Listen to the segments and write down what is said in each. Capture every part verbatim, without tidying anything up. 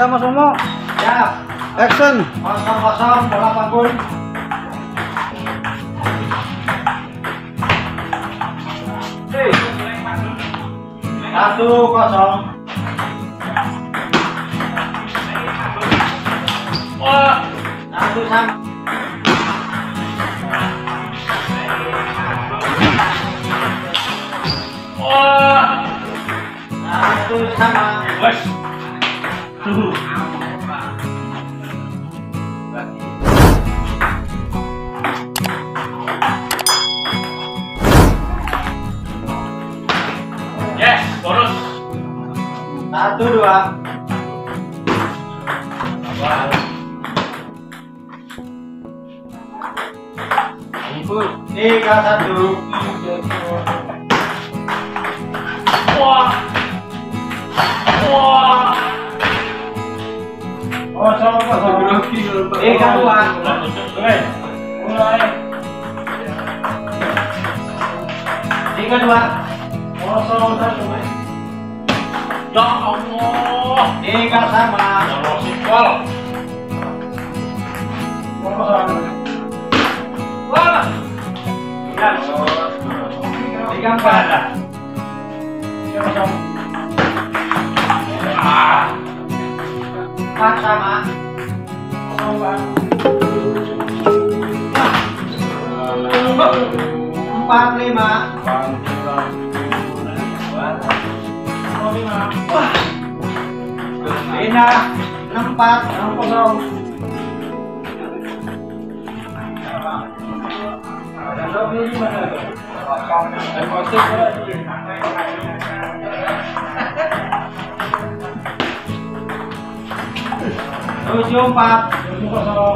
Ya Mas Momo. Siap. Action. Kosong kosong bola panggung. Satu kosong. Wah. Satu sama. Wah. Satu sama. Wes. Tuh. Yes, bonus. Satu dua. Tiga satu. Wah. Wah. Kosong kosong. Tiga dua. Oke. Mulai. Tiga dua. Kosong satu. Ya Allah. Tiga sama. Allah sikol. Kosong. Wah. Tiga empat. Tiga kosong. Ah. Empat sama. Kosong empat. Empat lima. Wah. Pindah. Enam empat. Enam kosong. Tujuh empat. Tujuh kosong.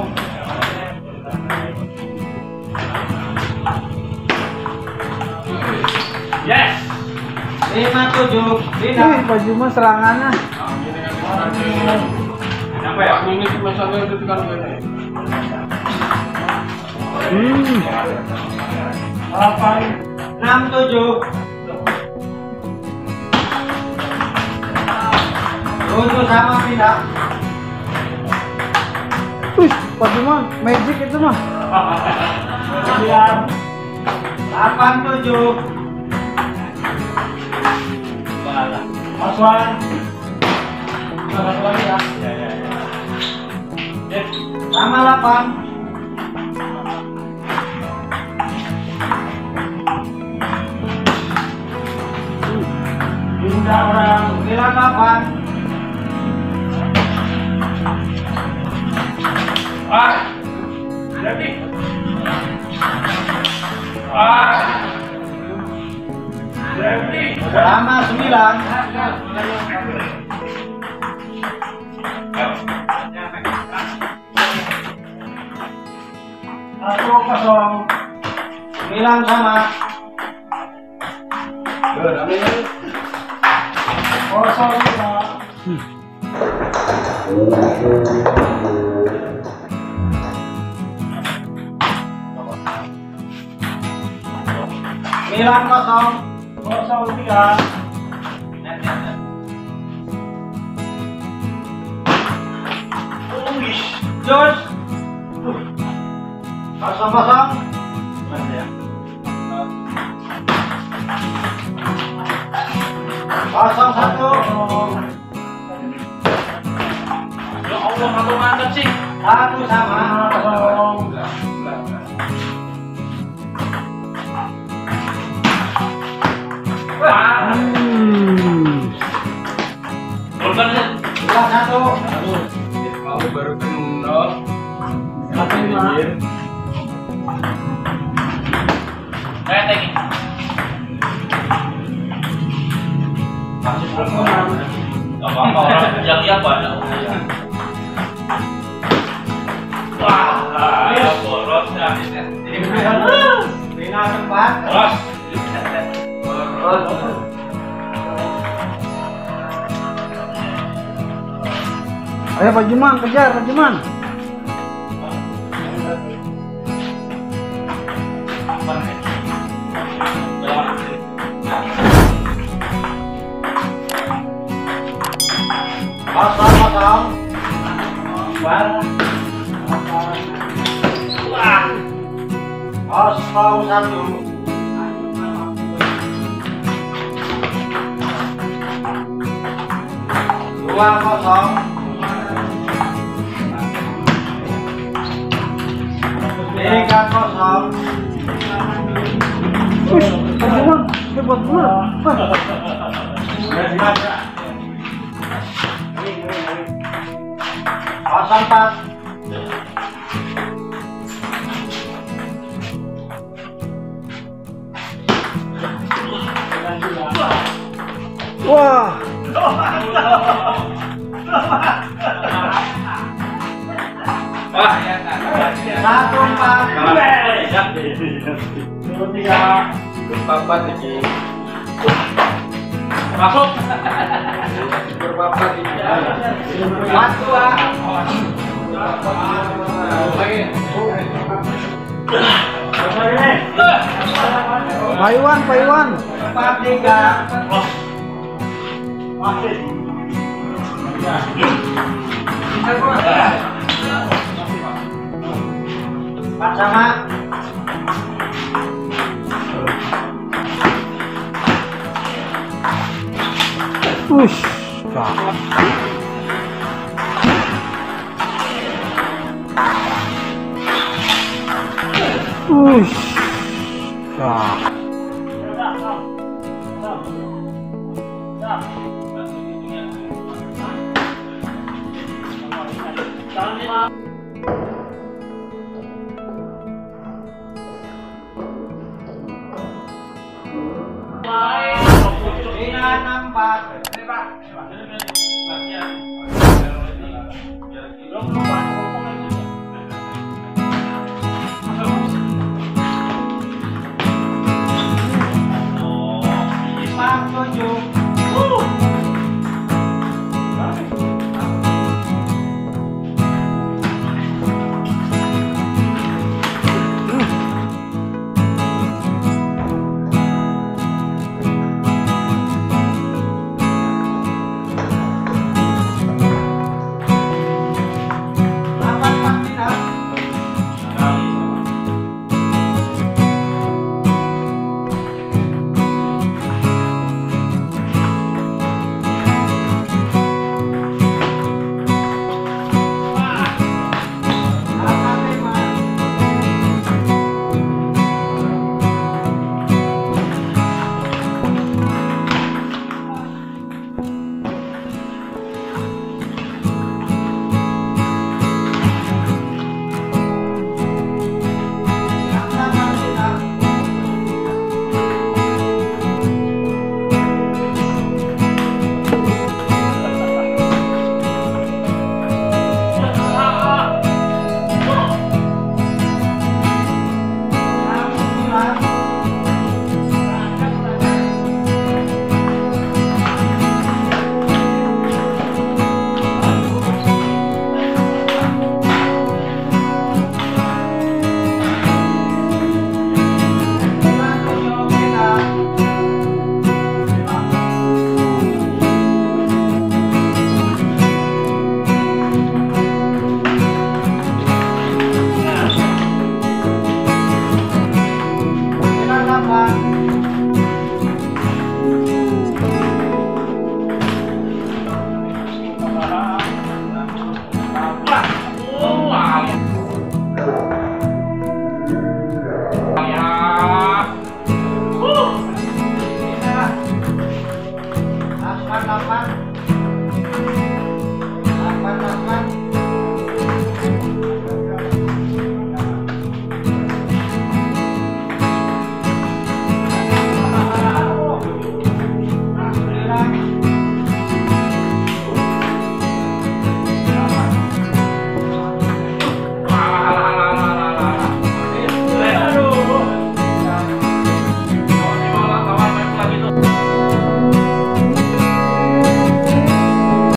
Yes. Lima tujuh. Wih, Pak Juma serangannya. Apa ya? Ini masalah itu kan ini. Hmm. Delapan. Enam tujuh. Tujuh sama pindah. Wih, Pak Juma, magic itu mah. Sembilan. Delapan tujuh. Mas Wan. Satu lagi ya. Ya ya ya. Sama delapan. Pindah orang. Sembilan delapan. Ah. Jadi. Ah. Jadi. Sama sembilan. Satu kosong. Sembilan sama. Kosong lima. Sembilan kosong. Kosong tiga. Jos. Kosong kosong. Kosong satu. Ya Allah, satu mantap sih. Satu sama. Kosong. Hmm. Dua satu. Aku baru kenal. Satu lima. Saya tinggi. Masih belum. Gak apa-apa orang yang dia pada. Wah, ya boros ya. Lina tempat. Boros. Boros. Ayo Pak Juman, kejar Pak Juman. Kosong kosong. Wah. Kosong satu. Dua kosong. Tiga kosong. Wih, Pak Juman, hebat banget. Kosong empat. Wah, Satu empat. Berpapat ini. Masuk. Berpapat ini. Empat dua. Pak Iwan, Pak Iwan. Empat tiga. Empat sama. Wush, cakep. Wush, cakep. Sembilan empat.